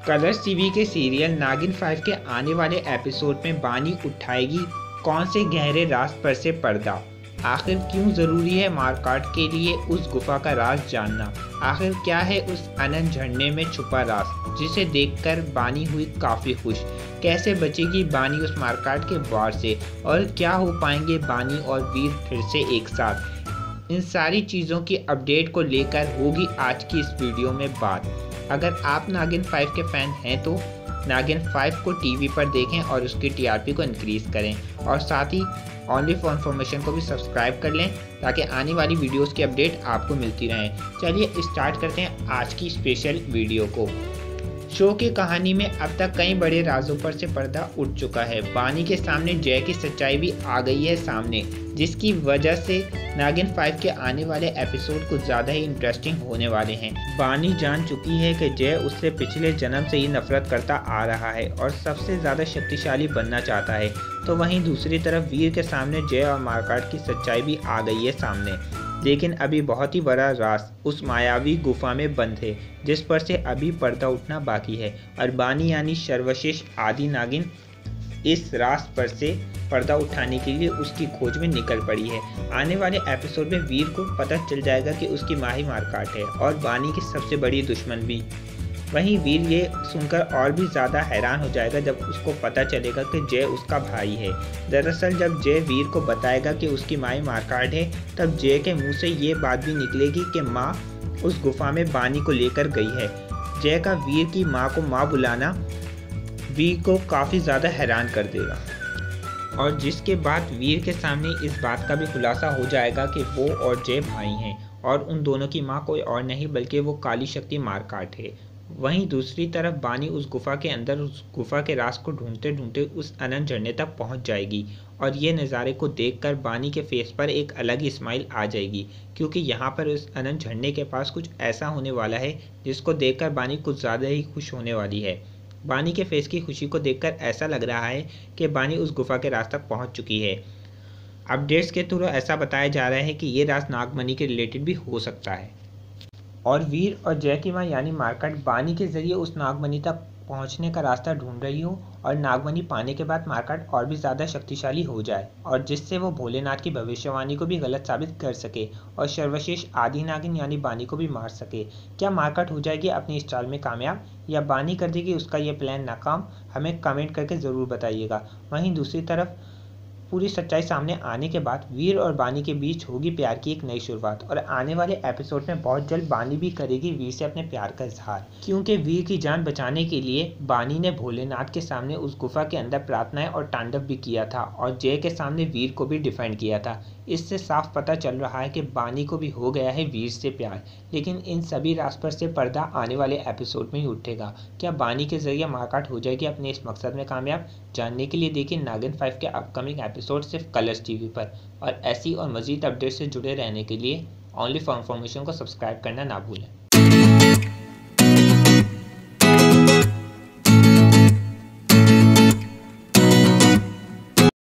Colors TV के serial नागिन 5 के आने वाले एपिसोड में बानी उठाएगी कौन से गहरे राज पर से पर्दा। आखिर क्यों ज़रूरी है मारकाट के लिए उस गुफा का राज जानना। आखिर क्या है उस अनंत झरने में छुपा राज जिसे देखकर बानी हुई काफ़ी खुश। कैसे बचेगी बानी उस मारकाट के वार से और क्या हो पाएंगे बानी और वीर फिर से एक साथ। इन सारी चीज़ों की अपडेट को लेकर होगी आज की इस वीडियो में बात। अगर आप नागिन 5 के फ़ैन हैं तो नागिन 5 को टीवी पर देखें और उसकी टीआरपी को इंक्रीज़ करें और साथ ही ओनली फॉर इन्फॉर्मेशन को भी सब्सक्राइब कर लें ताकि आने वाली वीडियोस की अपडेट आपको मिलती रहें। चलिए स्टार्ट करते हैं आज की स्पेशल वीडियो को। शो की कहानी में अब तक कई बड़े राजों पर से पर्दा उठ चुका है। बानी के सामने जय की सच्चाई भी आ गई है सामने, जिसकी वजह से नागिन 5 के आने वाले एपिसोड कुछ ज़्यादा ही इंटरेस्टिंग होने वाले हैं। बानी जान चुकी है कि जय उससे पिछले जन्म से ही नफरत करता आ रहा है और सबसे ज़्यादा शक्तिशाली बनना चाहता है। तो वहीं दूसरी तरफ वीर के सामने जय और मारकाट की सच्चाई भी आ गई है सामने, लेकिन अभी बहुत ही बड़ा राज उस मायावी गुफा में बंद है जिस पर से अभी पर्दा उठना बाकी है और बानी यानी सर्वश्रेष्ठ आदि नागिन इस राज पर से पर्दा उठाने के लिए उसकी खोज में निकल पड़ी है। आने वाले एपिसोड में वीर को पता चल जाएगा कि उसकी माँ ही मारकाट है और बानी की सबसे बड़ी दुश्मन भी। वहीं वीर ये सुनकर और भी ज़्यादा हैरान हो जाएगा जब उसको पता चलेगा कि जय उसका भाई है। दरअसल जब जय वीर को बताएगा कि उसकी माँ मारकाट है तब जय के मुंह से ये बात भी निकलेगी कि माँ उस गुफा में बानी को लेकर गई है। जय का वीर की माँ को माँ बुलाना वीर को काफ़ी ज़्यादा हैरान कर देगा और जिसके बाद वीर के सामने इस बात का भी खुलासा हो जाएगा कि वो और जय भाई हैं और उन दोनों की माँ कोई और नहीं बल्कि वो काली शक्ति मारकाट है। वहीं दूसरी तरफ बानी उस गुफा के अंदर उस गुफा के राज को ढूंढते ढूंढते उस अनंत झरने तक पहुंच जाएगी और ये नज़ारे को देखकर बानी के फेस पर एक अलग ही स्माइल आ जाएगी, क्योंकि यहाँ पर उस अनंत झरने के पास कुछ ऐसा होने वाला है जिसको देखकर बानी कुछ ज़्यादा ही खुश होने वाली है। बानी के फेस की खुशी को देखकर ऐसा लग रहा है कि बानी उस गुफा के राज तक पहुँच चुकी है। अपडेट्स के थ्रू ऐसा बताया जा रहा है कि ये राज नागमणि के रिलेटेड भी हो सकता है और वीर और जय की माँ यानी मारकाट बानी के जरिए उस नागमणि तक पहुंचने का रास्ता ढूंढ रही हो और नागमणि पाने के बाद मारकाट और भी ज़्यादा शक्तिशाली हो जाए और जिससे वो भोलेनाथ की भविष्यवाणी को भी गलत साबित कर सके और सर्वश्रेष्ठ आदि नागिन यानी बानी को भी मार सके। क्या मारकाट हो जाएगी अपनी इस चाल में कामयाब या बानी कर देगी उसका ये प्लान नाकाम? हमें कमेंट करके ज़रूर बताइएगा। वहीं दूसरी तरफ पूरी सच्चाई सामने आने के बाद वीर और बानी के बीच होगी प्यार की एक नई शुरुआत और आने वाले एपिसोड में बहुत जल्द बानी भी करेगी वीर से अपने प्यार का इजहार, क्योंकि वीर की जान बचाने के लिए बानी ने भोलेनाथ के सामने उस गुफा के अंदर प्रार्थनाएं और तांडव भी किया था और जय के सामने वीर को भी डिफेंड किया था। इससे साफ पता चल रहा है कि बानी को भी हो गया है वीर से प्यार, लेकिन इन सभी राज पर से पर्दा आने वाले एपिसोड में ही उठेगा। क्या बानी के जरिए मारकाट हो जाएगी अपने इस मकसद में कामयाब? जानने के लिए देखिए नागिन 5 के अपकमिंग एपिसोड सिर्फ कलर्स टीवी पर और ऐसी और मज़ीद अपडेट से जुड़े रहने के लिए ओनली फॉर इन्फॉर्मेशन को सब्सक्राइब करना ना भूलें।